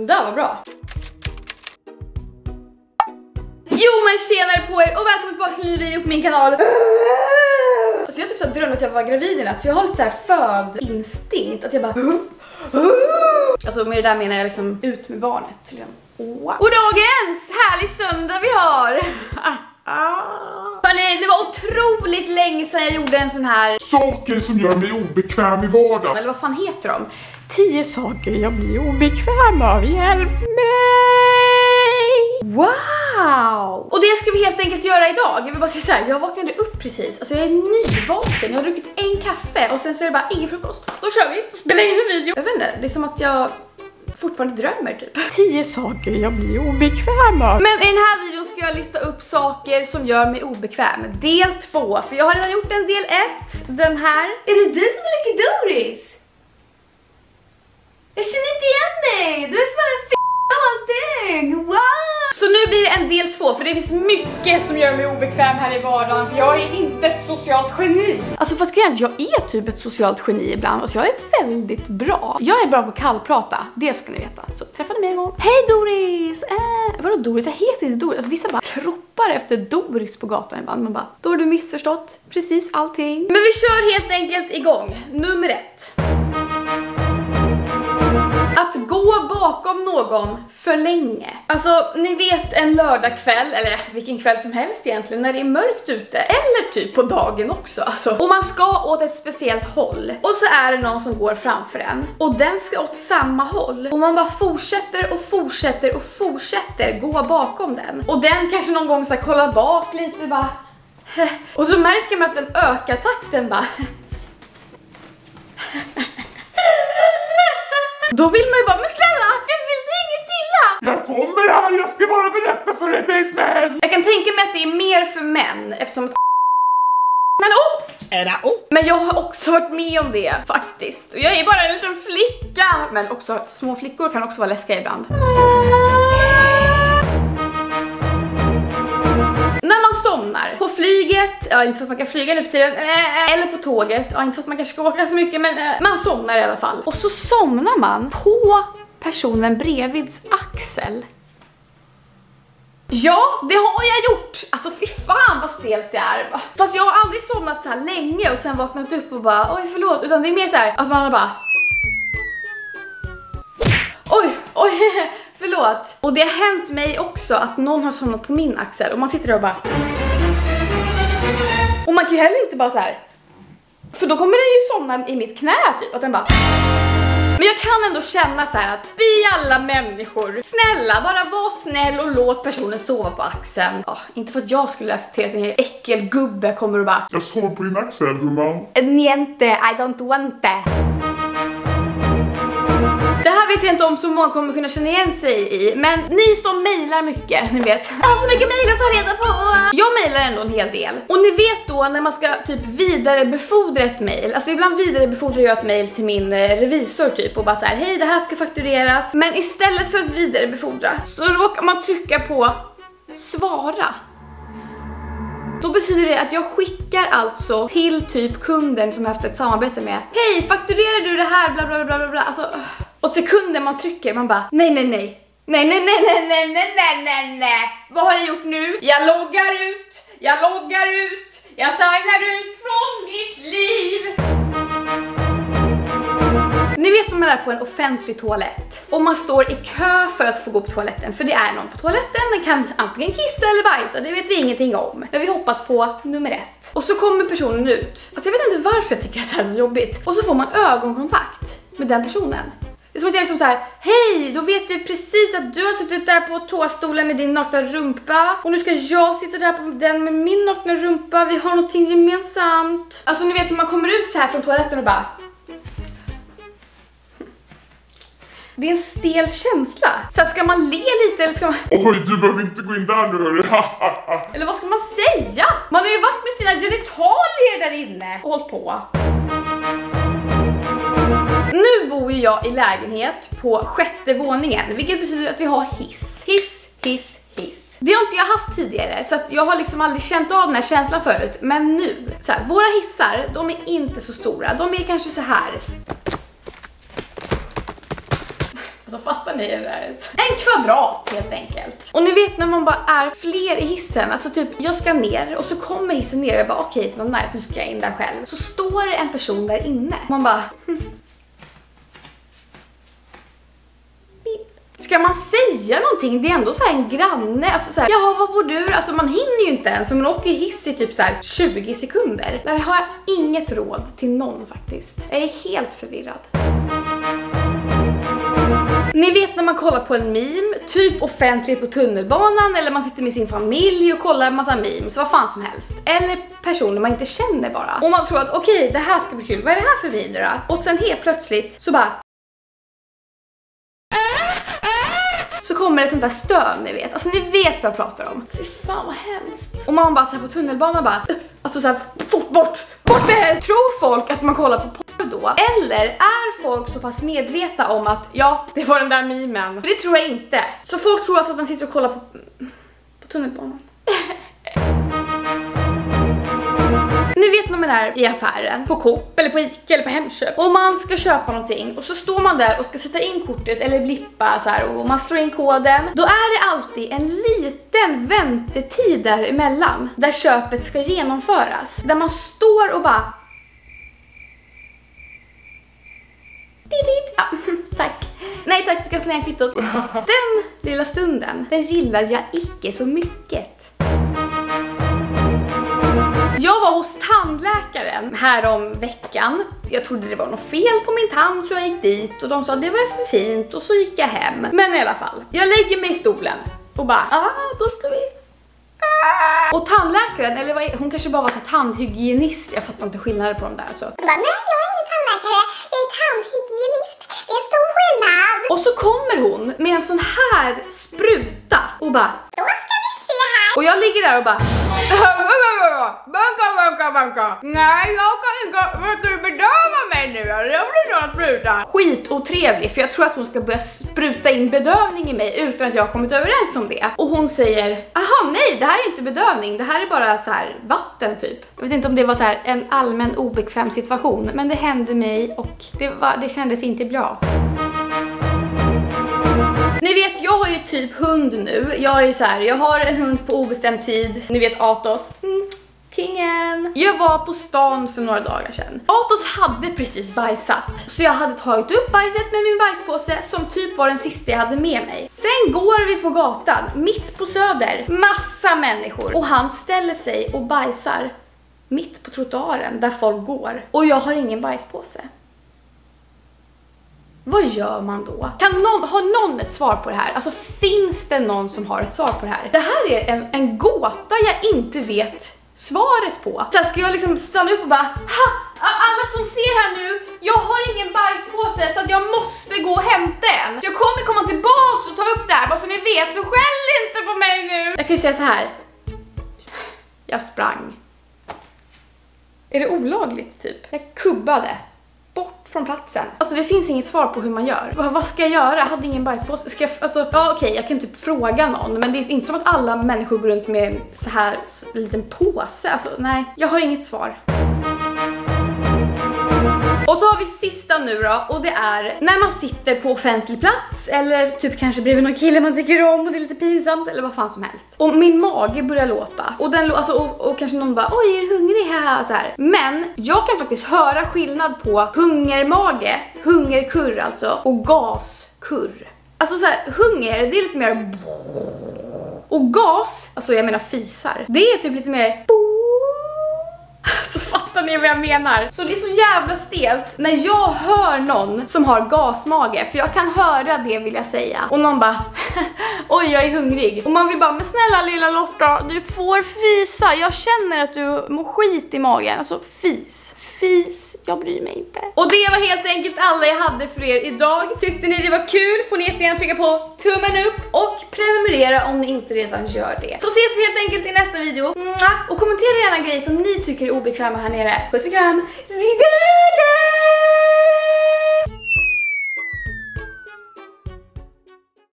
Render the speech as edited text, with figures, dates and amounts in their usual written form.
där var bra. Jo men tjenare på er och välkommen tillbaka till en ny video på min kanal. Alltså jag typ så drömde att jag var gravid i natt, så jag har lite så här födinstinkt att jag bara alltså med det där menar jag liksom ut med barnet. Wow. Och dagens härlig söndag vi har. Hörrni, det var otroligt länge sedan jag gjorde en sån här saker som gör mig obekväm i vardagen. Eller vad fan heter de? 10 saker jag blir obekväm av, hjälp mig! Wow! Och det ska vi helt enkelt göra idag. Jag vill bara säga så här, jag vaknade upp precis. Alltså jag är nyvaken, jag har druckit en kaffe och sen så är det bara ingen frukost. Då kör vi, då spelar in en video. Jag vet inte, det är som att jag fortfarande drömmer typ. 10 saker jag blir obekväm av. Men i den här videon ska jag lista upp saker som gör mig obekväm. Del 2, för jag har redan gjort en del 1. Den här. Är det du som är Lucky Doris? Jag känner inte igen dig. Du är fan en någonting. Wow! Så nu blir det en del 2, för det finns mycket som gör mig obekväm här i vardagen. För jag är inte ett socialt geni. Alltså för att grejen, jag är typ ett socialt geni ibland. Och så jag är väldigt bra. Jag är bra på kallprata, det ska ni veta. Så träffade mig en gång. Hej Doris! Vadå Doris? Jag heter inte Doris. Alltså vissa bara ropar efter Doris på gatan ibland. Man bara, då har du missförstått precis allting. Men vi kör helt enkelt igång. Nummer 1. Att gå bakom någon för länge. Alltså, ni vet en lördagkväll, eller vilken kväll som helst egentligen, när det är mörkt ute. Eller typ på dagen också. Alltså. Och man ska åt ett speciellt håll. Och så är det någon som går framför en. Och den ska åt samma håll. Och man bara fortsätter och fortsätter och fortsätter gå bakom den. Och den kanske någon gång så här kollar bak lite bara. Och så märker man att den ökar takten bara. Då vill man ju bara, men snälla, jag vill dig inget illa. Jag kommer här, jag ska bara berätta för dig, det är snäll. Jag kan tänka mig att det är mer för män, eftersom men jag har också varit med om det, faktiskt. Och jag är bara en liten flicka. Men också, små flickor kan också vara läskiga ibland. När man somnar på flyget, ja inte för att man kan flyga nu för tiden, eller på tåget, ja inte för att man kanske ska åka så mycket, men man somnar i alla fall. Och så somnar man på personen bredvids axel. Ja, det har jag gjort! Alltså fy fan vad stelt det är. Fast jag har aldrig somnat så här länge och sen vaknat upp och bara, oj förlåt, utan det är mer så här att man har bara oj, förlåt. Och det har hänt mig också att någon har somnat på min axel och man sitter där och bara. Och man kan ju heller inte bara så här. För då kommer den ju somna i mitt knä typ, att den bara. Men jag kan ändå känna så här att vi alla människor, snälla, bara var snäll och låt personen sova på axeln. Ja, inte för att jag skulle acceptera att en äckelgubbe kommer och bara. Jag sover på din axel, gumman. Niente, I don't want it. Det här vet jag inte om så många kommer kunna känna igen sig i. Men ni som mejlar mycket, ni vet. Jag har så mycket mejl att ta reda på. Jag mejlar ändå en hel del. Och ni vet då när man ska typ vidarebefordra ett mejl. Alltså ibland vidarebefordrar jag ett mejl till min revisor typ. Och bara så här, hej det här ska faktureras. Men istället för att vidarebefordra så råkar man trycka på svara. Då betyder det att jag skickar alltså till typ kunden som jag haft ett samarbete med. Hej, fakturerar du det här? Bla bla bla bla bla. Alltså, och sekunden man trycker, man bara nej. Vad har jag gjort nu? Jag loggar ut. Jag signar ut från mitt liv. Ni vet om man är på en offentlig toalett och man står i kö för att få gå på toaletten. För det är någon på toaletten, den kan antingen kissa eller bajsa, det vet vi ingenting om. Men vi hoppas på nummer 1. Och så kommer personen ut. Alltså jag vet inte varför jag tycker att det här är så jobbigt. Och så får man ögonkontakt med den personen. Det är som att jag liksom så här, hej, då vet du precis att du har suttit där på tåstolen med din nakna rumpa. Och nu ska jag sitta där på den med min nakna rumpa. Vi har någonting gemensamt. Alltså ni vet när man kommer ut så här från toaletten och bara. Det är en stel känsla. Så här, ska man le lite eller ska man. Oj, du behöver inte gå in där nu, hörru. Eller vad ska man säga? Man har ju varit med sina genitalier där inne och hållit på. Nu bor ju jag i lägenhet på 6:e våningen, vilket betyder att vi har hiss. Det har inte jag haft tidigare, så att jag har liksom aldrig känt av den här känslan förut. Men nu, så här, våra hissar, de är inte så stora. De är kanske så här. Alltså fattar ni det där? En kvadrat helt enkelt. Och ni vet när man bara är fler i hissen, alltså typ jag ska ner och så kommer hissen ner och jag bara okej, vad nice, nu ska jag in där själv. Så står det en person där inne. Man bara Ska man säga någonting? Det är ändå så här en granne, alltså så här, jaha, vad bor du? Alltså man hinner ju inte ens, för man åker hiss i typ så här 20 sekunder. Där har jag inget råd till någon faktiskt. Jag är helt förvirrad. Ni vet när man kollar på en meme, typ offentligt på tunnelbanan, eller man sitter med sin familj och kollar en massa memes, vad fan som helst. Eller personer man inte känner bara. Och man tror att okej, det här ska bli kul, vad är det här för video då? Och sen helt plötsligt så bara så kommer ett sånt där stön, ni vet. Alltså ni vet vad jag pratar om. Fy fan vad hemskt. Och man bara så här på tunnelbanan bara alltså så här fort bort med det. Tror folk att man kollar på porr då? Eller är folk så pass medvetna om att ja, det var den där memen? För det tror jag inte. Så folk tror alltså att man sitter och kollar på tunnelbanan. Ni vet när man är i affären, på Coop eller på Ica eller på Hemköp och man ska köpa någonting och så står man där och ska sätta in kortet eller blippa så här och man slår in koden. Då är det alltid en liten väntetid däremellan där köpet ska genomföras. Där man står och bara ja, tack. Nej tack, ska jag slänga kvittot. Den lilla stunden, den gillar jag icke så mycket. Jag var hos tandläkaren här om veckan. Jag trodde det var något fel på min tand så jag gick dit och de sa det var för fint och så gick jag hem. Men i alla fall, jag lägger mig i stolen och bara, då ska vi. Och tandläkaren, eller hon kanske bara var så tandhygienist, jag fattar inte skillnaden på dem där alltså. Nej, jag är ingen tandläkare, jag är tandhygienist, det är stor skillnad. Och så kommer hon med en sån här spruta och bara, då ska vi se här. Och jag ligger där och bara banka. Nej, jag kan inte. Ska du bedöva mig nu? Jag blir någon spruta. Skitotrevlig, för jag tror att hon ska börja spruta in bedövning i mig utan att jag har kommit överens om det. Och hon säger, aha, nej, det här är inte bedövning. Det här är bara så här vatten typ. Jag vet inte om det var så här en allmän obekväm situation, men det hände mig och det kändes inte bra. Ni vet, jag har ju typ hund nu. Jag är så här, jag har en hund på obestämd tid. Ni vet Atos. Kingen. Jag var på stan för några dagar sedan. Atos hade precis bajsat. Så jag hade tagit upp bajset med min bajspåse som typ var den sista jag hade med mig. Sen går vi på gatan, mitt på Söder. Massa människor. Och han ställer sig och bajsar mitt på trottoaren där folk går. Och jag har ingen bajspåse. Vad gör man då? Har någon ett svar på det här? Alltså finns det någon som har ett svar på det här? Det här är en gåta jag inte vet svaret på. Så ska jag liksom stanna upp och bara, alla som ser här nu, jag har ingen bajspåse så att jag måste gå och hämta en. Så jag kommer komma tillbaks och ta upp det här, bara så ni vet, så skäll inte på mig nu. Jag kan ju säga så här. Jag sprang. Är det olagligt typ? Jag kubbade bort från platsen. Alltså det finns inget svar på hur man gör. Vad ska jag göra? Jag hade ingen bajspåse. Ska jag, alltså, ja okej, jag kan typ fråga någon. Men det är inte som att alla människor går runt med så här en liten påse. Alltså nej, jag har inget svar. Och så har vi sista nu då, och det är när man sitter på offentlig plats eller typ kanske bredvid någon kille man tycker om och det är lite pinsamt eller vad fan som helst. Och min mage börjar låta och den alltså, och kanske någon bara, oj är du hungrig här så här. Men jag kan faktiskt höra skillnad på hungermage, hungerkurr alltså, och gaskurr. Alltså så här, hunger, det är lite mer och gas, alltså jag menar fisar. Det är typ lite mer. Så fattar ni vad jag menar? Så det är så jävla stelt när jag hör någon som har gasmage. För jag kan höra det, vill jag säga. Och någon bara, oj jag är hungrig. Och man vill bara, men snälla lilla Lotta, du får fisa. Jag känner att du mår skit i magen. Alltså fis, jag bryr mig inte. Och det var helt enkelt alla jag hade för er idag. Tyckte ni det var kul får ni jättegärna trycka på tummen upp och prenumerera om ni inte redan gör det. Så ses vi helt enkelt i nästa video. Och kommentera gärna grejer som ni tycker är obekväma här nere. Puss och kram!